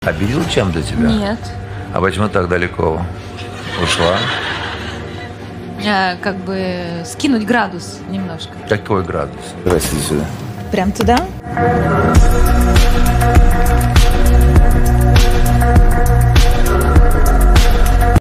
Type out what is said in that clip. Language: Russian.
Обидел чем-то тебя? Нет. А почему так далеко ушла? Как бы скинуть градус немножко. Какой градус? Давай сюда. Прям туда?